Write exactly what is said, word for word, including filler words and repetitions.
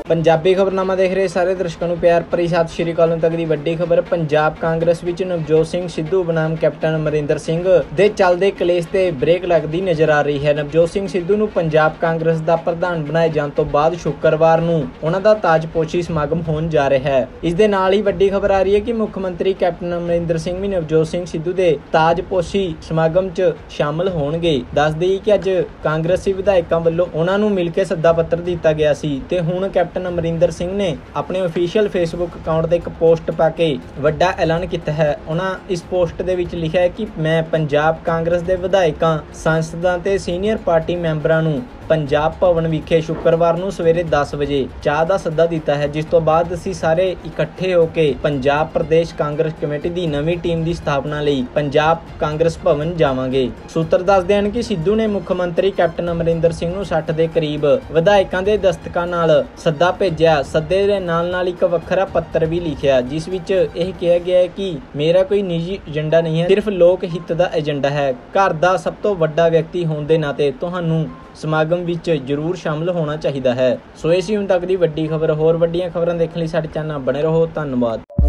पंजाबी खबरनामा देख रहे सारे दर्शकों को प्यार भरी सत श्री अकाल तक की वड्डी खबर। पंजाब कांग्रेस विच नवजोत सिंह सिद्धू बनाम कैप्टन अमरिंदर सिंह दे चलदे कलेश ते ब्रेक लगदी नजर आ रही है। नवजोत सिंह सिद्धू नूं पंजाब कांग्रेस दा प्रधान बनाए जाण तो बाद शुक्रवार नूं उन्हां दा ताजपोशी समागम होण जा रहा है। इस दे नाल ही वड्डी खबर आ रही है कि मुख मंत्री कैप्टन अमरिंदर सिंह भी नवजोत सिंह सिद्धू दे ताजपोशी समागम च शामिल होणगे। दस देईए कि अज कांग्रेसी विधायकों वल्लों उन्हां नूं मिल के सद्दा पत्र दिता गया सी ते हुण कैप्टन अमरिंदर सिंह ने अपने ऑफिशियल फेसबुक अकाउंट ते एक पोस्ट पाके वड्डा ऐलान किया है। उन्होंने इस पोस्ट दे विच लिखा है कि मैं पंजाब कांग्रेस के विधायकों, सांसदां ते सीनियर पार्टी मैंबरां नूं पंजाब भवन विखे शुक्रवार नूं सवेरे दस बजे चाह दा सद्दा दिता है, जिस तो बाद असीं सारे इकट्ठे होकर पंजाब प्रदेश कांग्रेस कमेटी की नवीं टीम की स्थापना लई पंजाब कांग्रेस भवन जावांगे। सूत्र दसदे हन कि सिद्धू ने मुख मंत्री कैप्टन अमरिंदर सिंह नूं सठ के करीब विधायकों के दस्तखतां नाल सद्दा भेजिया। सद्दे दे नाल नाल एक वखरा पत्र भी लिखिया जिस विच यह कहा गया है कि मेरा कोई निजी एजेंडा नहीं है, सिर्फ लोक हित का एजेंडा है। घर का सब तो वड्डा व्यक्ति होने के नाते तुहानूं समागम विच जरूर शामिल होना चाहिए है। सो इस हुण तक दी वड्डी खबर। होर वड्डियां खबरां देखण लई साडे चैनल बने रहो। धन्नवाद।